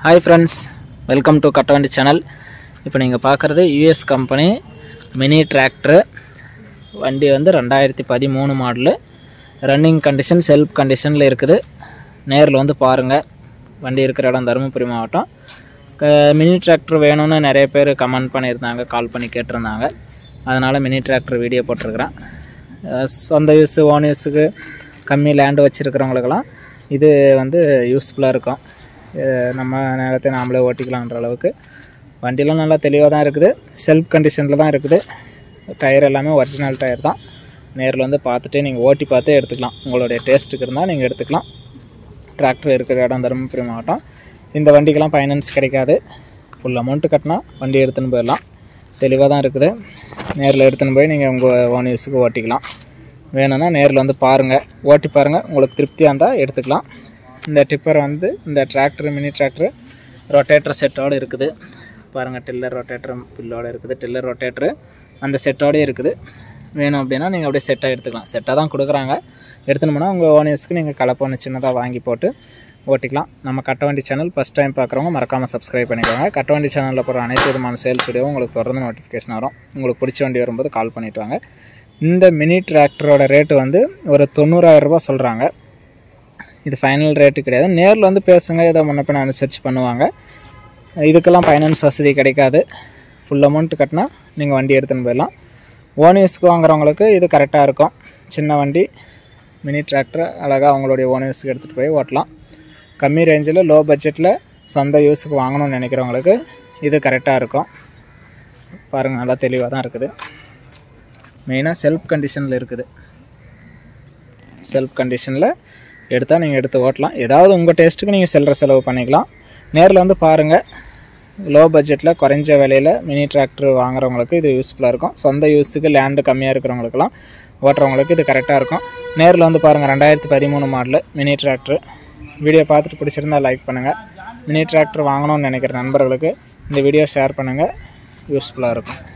Hi friends, welcome to Kattavandi channel. இப்போ நீங்க பார்க்கிறது US கம்பெனி மினி டிராக்டர் வண்டி வந்து 2013 மாடல் ரன்னிங் கண்டிஷன் செல்ஃப் கண்டிஷன்ல இருக்குது. நேர்ல வந்து பாருங்க. வண்டி இருக்கிற இடம் தருமபுரி மாவட்டம். மினி டிராக்டர் வேணும்னு நிறைய பேர் கமெண்ட் பண்ணிருந்தாங்க, கால் பண்ணி கேட்டிருந்தாங்க. அதனால மினி டிராக்டர் வீடியோ போட்டுருக்கேன். சொந்த யூஸ் ஓன் யூஸ்க்கு கம்மி லேண்ட் வச்சிருக்கிறவங்களுக்கெல்லாம் இது வந்து யூஸ்ஃபுல்லா இருக்கும். நம்ம நேரத்தை நாமளே ஓட்டிக்கலாம்ன்ற அளவுக்கு வண்டிலாம் நல்லா தெளிவாக தான் இருக்குது. செல்ஃப் கண்டிஷனில் தான் இருக்குது. டயர் எல்லாமே ஒரிஜினல் டயர் தான். நேரில் வந்து பார்த்துட்டு நீங்கள் ஓட்டி பார்த்து எடுத்துக்கலாம். உங்களுடைய டேஸ்ட்டுக்கு இருந்தால் நீங்கள் எடுத்துக்கலாம். டிராக்டர் இருக்கிற இடம் தருமபுரி மாவட்டம். இந்த வண்டிக்கெல்லாம் ஃபைனான்ஸ் கிடைக்காது. ஃபுல் அமௌண்ட்டு கட்டினா வண்டி எடுத்துன்னு போயிடலாம். தெளிவாக தான் இருக்குது. நேரில் எடுத்துன்னு போய் நீங்கள் உங்கள் ஓன் யூஸுக்கு ஓட்டிக்கலாம். வேணும்னா நேரில் வந்து பாருங்கள், ஓட்டி பாருங்கள். உங்களுக்கு திருப்தியாக இருந்தால் எடுத்துக்கலாம். இந்த டிப்பர் வந்து இந்த டிராக்டர் மினி டிராக்டர் ரொட்டேட்டர் செட்டோடு இருக்குது. பாருங்கள், டில்லர் ரொட்டேட்டர் பில்லோடு இருக்குது. டில்லர் ரொட்டேட்டரு அந்த செட்டோடே இருக்குது. வேணும் அப்படின்னா நீங்கள் அப்படியே செட்டாக எடுத்துக்கலாம். செட்டாக தான் கொடுக்குறாங்க. எடுத்துன்னு போனால் உங்கள் ஓன் யூஸ்க்கு நீங்கள் கலப்பொன்று சின்னதாக வாங்கி போட்டு ஓட்டிக்கலாம். நம்ம கட்டவண்டி சேனல் ஃபஸ்ட் டைம் பார்க்குறவங்க மறக்காமல் சப்ஸ்கிரைப் பண்ணிக்கோங்க. கட்டவண்டி சேனலில் போகிற அனைத்து விதமான சேல்ஸ் வீடியோவும் உங்களுக்கு தொடர்ந்து நோட்டிஃபிகேஷன் வரும். உங்களுக்கு பிடிச்ச வண்டி வரும்போது கால் பண்ணிவிட்டு வாங்க. இந்த மினி டிராக்டரோட ரேட்டு வந்து ஒரு 90,000 ரூபா சொல்கிறாங்க. இது ஃபைனல் ரேட்டு கிடையாது. நேரில் வந்து பேசுங்க, ஏதோ முன்னப்பின அனுசரித்து பண்ணுவாங்க. இதுக்கெல்லாம் ஃபைனான்ஸ் வசதி கிடைக்காது. ஃபுல் அமௌண்ட் கட்டினா நீங்கள் வண்டி எடுத்துன்னு போயிடலாம். ஓன் யூஸ்க்கு வாங்குறவங்களுக்கு இது கரெக்டாக இருக்கும். சின்ன வண்டி மினி டிராக்டர் அழகாக அவங்களுடைய ஓன் யூஸ்க்கு எடுத்துகிட்டு போய் ஓட்டலாம். கம்மி ரேஞ்சில் லோ பட்ஜெட்டில் சொந்த யூஸுக்கு வாங்கணும்னு நினைக்கிறவங்களுக்கு இது கரெக்டாக இருக்கும். பாருங்கள், நல்லா தெளிவாக தான் இருக்குது. மெயினாக செல்ஃப் கண்டிஷனில் இருக்குது. செல்ஃப் கண்டிஷனில் எடுத்தால் நீங்கள் எடுத்து ஓட்டலாம். ஏதாவது உங்கள் டேஸ்ட்டுக்கு நீங்கள் செலவு பண்ணிக்கலாம். நேரில் வந்து பாருங்கள். லோ பட்ஜெட்டில் குறைஞ்ச விலையில் மினி டிராக்டர் வாங்குறவங்களுக்கு இது யூஸ்ஃபுல்லாக இருக்கும். சொந்த யூஸுக்கு லேண்டு கம்மியாக இருக்கிறவங்களுக்கெல்லாம் ஓட்டுறவங்களுக்கு இது கரெக்டாக இருக்கும். நேரில் வந்து பாருங்கள். 2013 மாடல் மினி டிராக்டர். வீடியோ பார்த்துட்டு பிடிச்சிருந்தால் லைக் பண்ணுங்கள். மினி டிராக்டர் வாங்கணும்னு நினைக்கிற நண்பர்களுக்கு இந்த வீடியோ ஷேர் பண்ணுங்கள். யூஸ்ஃபுல்லாக இருக்கும்.